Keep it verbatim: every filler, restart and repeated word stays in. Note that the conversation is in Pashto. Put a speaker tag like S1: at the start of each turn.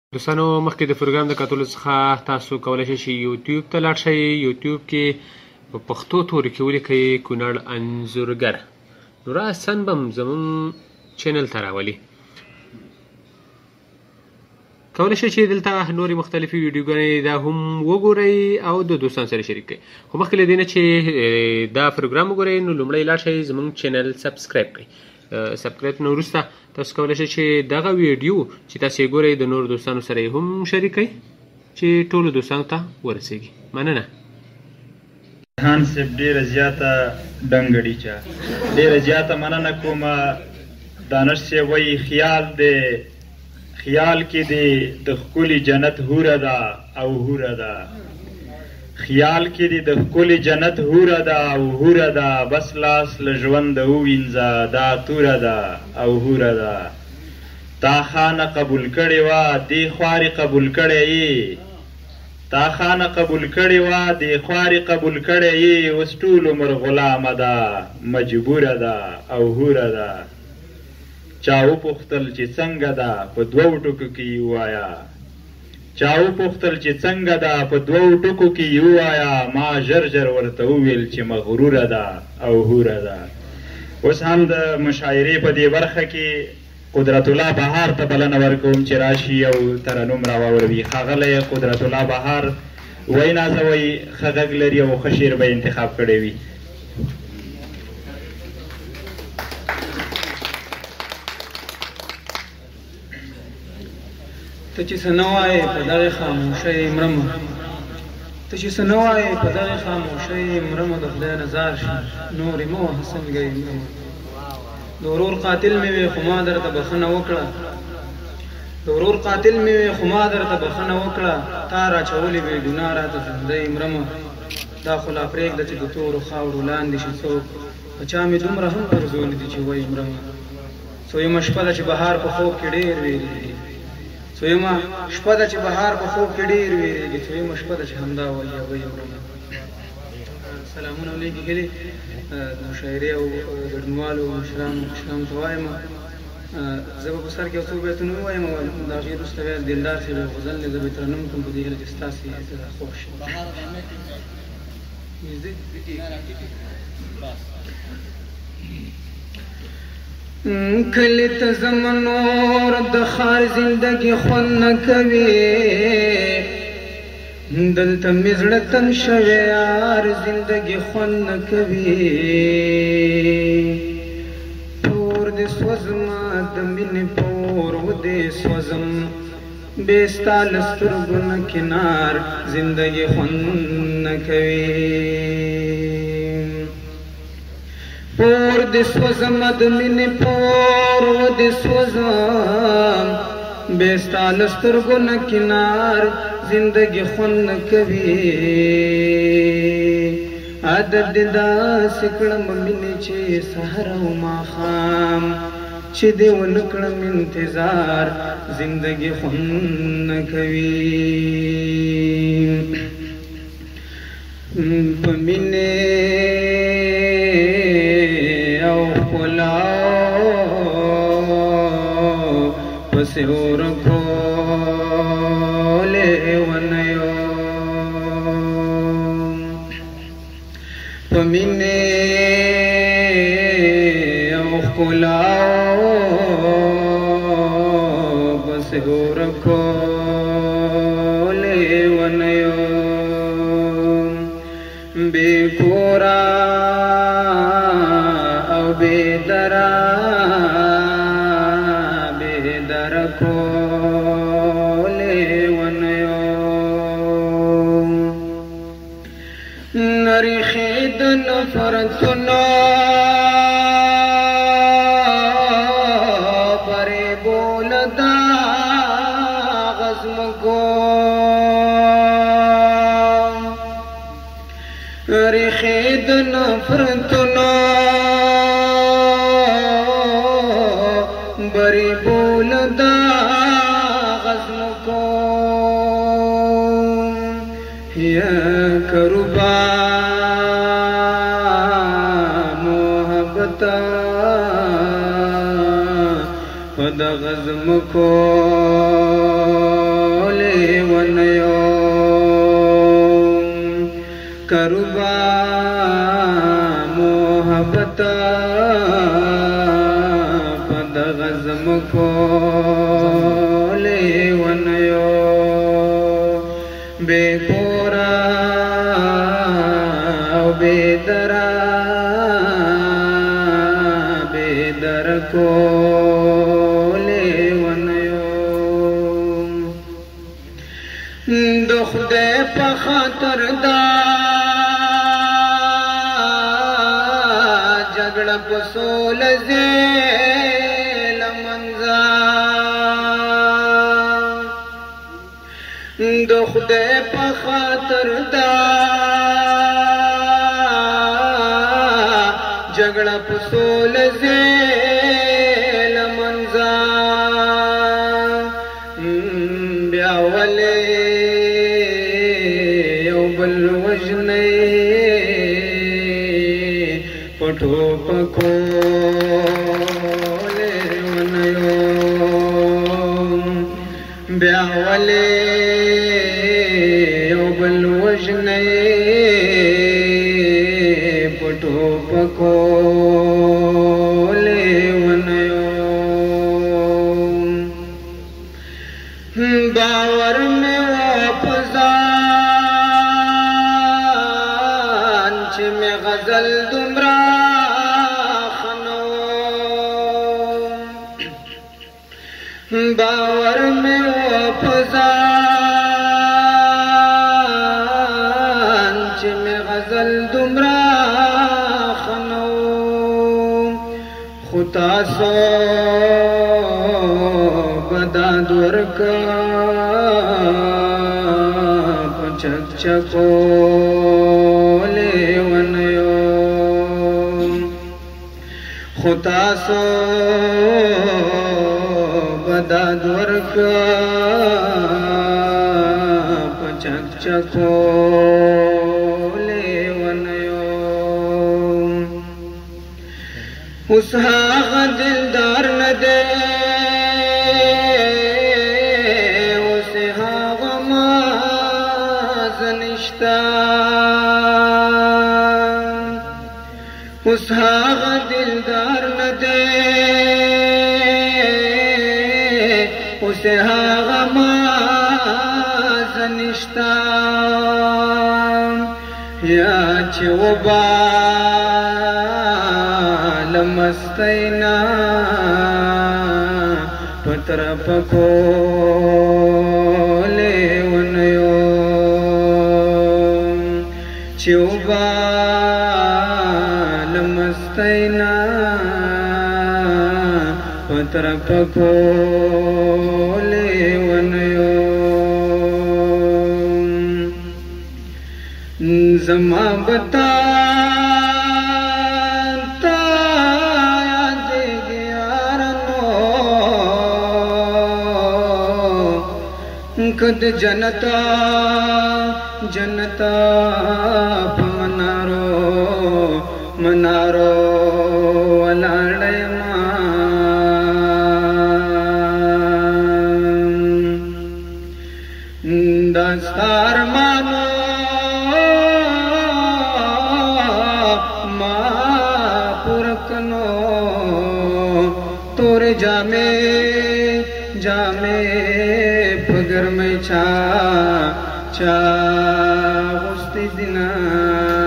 S1: دوستانو مخکې د پروګرام د کتلو څخه تاسو کولی شئ چې یوټیوب ته لاړ شئ. یوټیوب کې په پښتو توري کې ولیکئ کونړ انځورګر، نو راساً به زموږ چینل ته راولي. کولی شئ چې دلته نورې مختلفې ویډیوګانې دا هم وګورئ او د دوستانو سره شریک کړئ. خو مخکې له دې نه چې دا پروګرام وګورئ نو لومړی لاړ شئ زموږ چینل سبسکرایب کړئ. سبسکرایب نه وروسته تاسو کولی شئ چې دغه ویډیو چې تاسو یې ګورئ د نورو دوستانو سره یې هم شریک کړئ چې ټولو دوستانو ته ورسیږي. مننه.
S2: جهان صاحب ډېره زیاته ډنګړي چا ډېره زیاته مننه کومه. دانش صاحب وایي خیال دی خیال کې دی د ښکلي جنت هوره ده او هوره ده، خیال کې دی د ښکلي جنت هوره ده او هوره ده، بس لاس له ژونده ووینځه دا توره ده او هوره ده. تا خانه قبول کړې وه دې خوارې قبول کړی یې، تا خانه قبول کړې وه دې خوارې قبول کړی یې، اوس ټول عمر غلامه ده مجبوره ده او هوره ده. چا وپوښتل چې څنګه ده په دوو ټکو کې یې ووایه، چا وپوښتل چې څنګه ده په دوو ټکو کې یې ووایه، ما ژر ژر ورته وویل چې مغروره ده او هوره ده. اوس هم د مشاعرې په دې برخه کې قدرت الله بهار ته بلنه ورکوم چې راشي او ترنم راواوروي. ښاغلی قدرت الله بهار وایي نازوی ښه غږ لري او ښه شعر به انتخاب کړی وي.
S3: ته چې څه نه وایې په دغې خاموشۍ مرمه، ته چې څه نه وایې په دغې خاموشۍ مرمه، د خدای نزار شي نورې مه وهه څنګه یې مرمه. د ورور قاتل مې وې خو ما درته بښنه وکړه، د ورور قاتل مې وې خو ما درته بښنه وکړه، تا راچولې بې ګناه راته ژوندی مرمه. دا خو لا پرېږده چې د تورو خاورو لاندې شي څوک، په چا مې دومره هم ارزولي دي چې وایي مرمه. څویمه شپه ده چې بهار په خوب کې ډېر ویرېږي، څویمه شپه ده چې بهار په خوب کې ډېر ویرېږي، څویمه شپه ده چې همدا وایي وایي مرمه. سلامونه ولیکېږلي د مشاعرې او ګډونوالو مشرانو مشرانو ته وایم. زه به په سر کې یو څو بیتونه ووایم او د هغې وروسته بیا دلدار صاحب یو غزل دی زه به یې ترنم کړم په دې هیله چې ستاسې خوښ شي. کلی ته ځمه نور د ښار زندګي خوند نه کوي، دلته مې زړه تنګ شوی یار زندګي خوند نه کوي. پور دې سوځمه د مینې پور و دې سوځم، بې ستا له سترګو نه کنار زندګي خوند نه کوي. پور دې سوځم د مینې پور و دې سوځم، بې ستا له سترګو نه کنار زندگی خوند نه کوي. عادت دې داسې کړم مینې چې سحر او ماښام چې دې ونه کړم انتظار زندگی خوند نه کوي. په مینې او ښکلاو پسې ورکولې ونیو، په مینې او ښکلاو پسې ورکولې ونیو. بې کوره او بې دره بې دره کولې ونیو، نریښې د نفرتونو فریبو له داغه ځمکو، ریښې د نفرتونو بریبو له داغه ځمکو. یا کروبا محبته په دغه ځمکو करुबा मोहब्बत पद गज़म को लेवनयो बेकोरा बेदरा बेदर को लेवनयो दुखदे पखातर दा झगड़ा पसोल ज़ेल मंजा दुखदे पखातर दा झगड़ा पसोल ज़ेल मंजा ब्यावले बल वजने पठो पखो लेवनयो ब्यावले बल वजने पठो पखो लेवनयो बावर में वापसा में गजल दुमरा खनो बावर में फजान में गजल दुमरा खनो खुदा सो बदा दुर का पचक चको खुदा सो बदा द्वर का पचक चको लेवनयो उस हाग दिलदार न दे उसे हाग माज़निश्ता उस हाग दिलदार न दे उसे हाग माज़निश्ता या चोबाल मस्तैना पत्र पखो लेवनयो चोबाल मस्तैना पत्र पखो लेवनयो जमा बता कद जनता जनता मनारो मनारो अलाड़य दस्तार मानो महापुरकनो तोरे जामे जामे पगर में चा चा उस्ती दिना